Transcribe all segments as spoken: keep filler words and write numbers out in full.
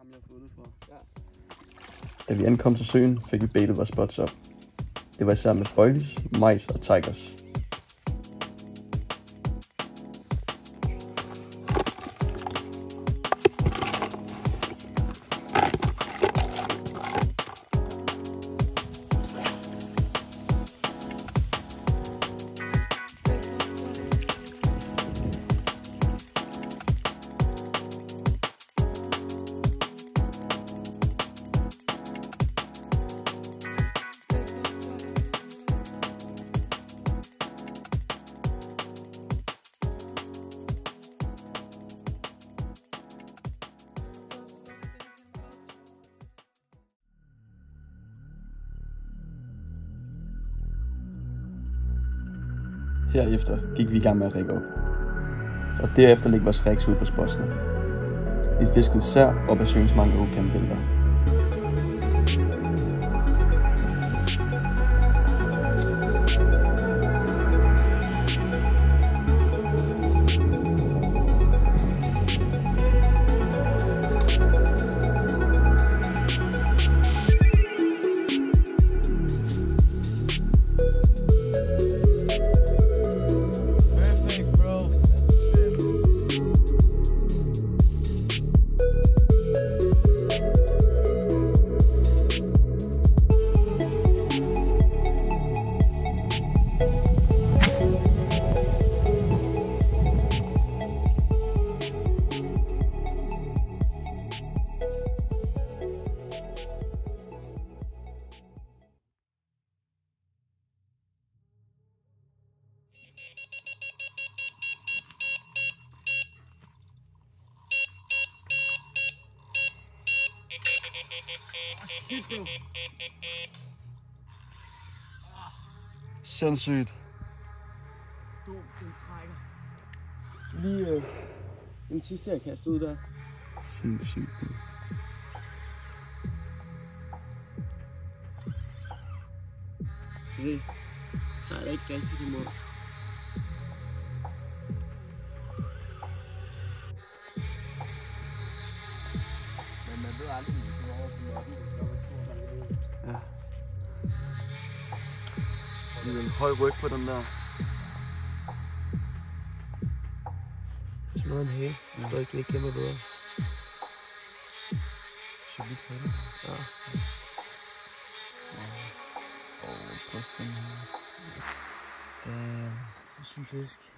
Ham jeg har fået det fra. Ja. Da vi ankom til søen, fik vi baitet vores spots op. Det var især med foilies, majs og tigers. Herefter gik vi i gang med at række op, og derefter lægge vores rigs ud på spotsene. Vi fiskede især op ad søens mange åkampbælter. Sindssygt. Du, den trækker. Lige øh, den sidste jeg kastede ud der. Sindssygt. Se, så er der ikke rigtigt i mål. Men man ved aldrig, at det er over på loppen. Ja. Det er en høj ryg på den der. Så noget en hæl. Jeg tror ikke, det er kæmpe bedre. Så vidt på det. Ja. Og brystring her også. Øh, syg fisk. Ja.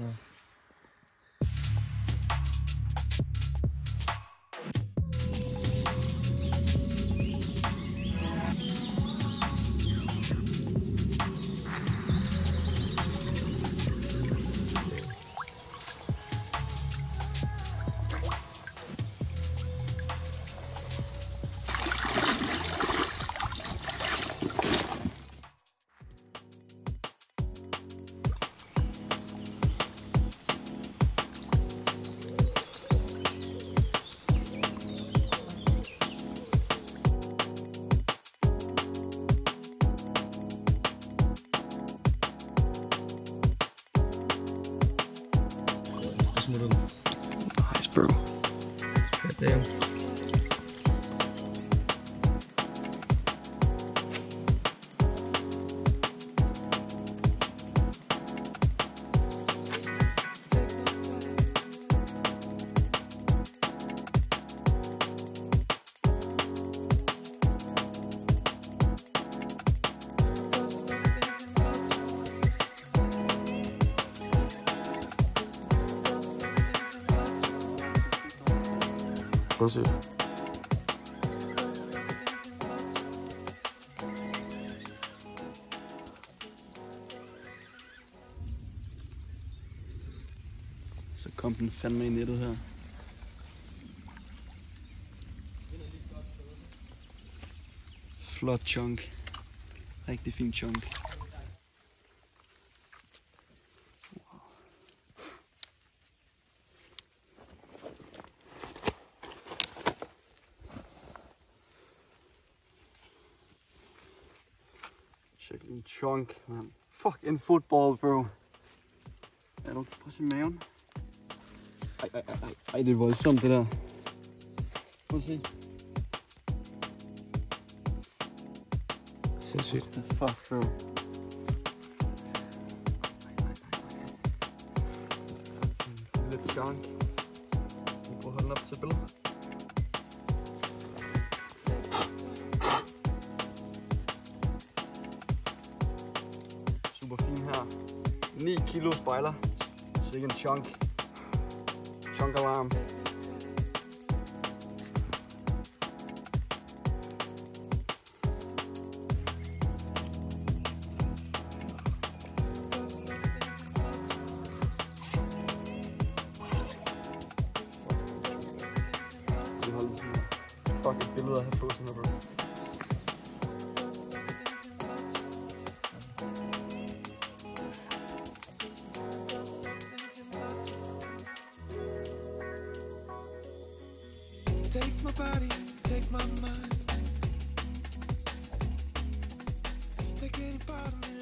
Nice, bro. God damn. Sindssygt. Så kom den fandme i nettet her. Flot chunk. Rigtig fin chunk. Check en chunk, man. Fuck en football, bro. Ja, du prøv at se maven. Ej, ej, ej, ej, det er voldsomt det der. Prøv at se. Sindssygt. Fuck, bro. Lidt junk. Vi prøver at holde den op til billedet. Super fin her. ni kilo spejler. Sikke en chunk. Chunk alarm. Vi holder sådan her. Fuck et billede af her på sådan her, bro. Take my body, take my mind. Take any part of me.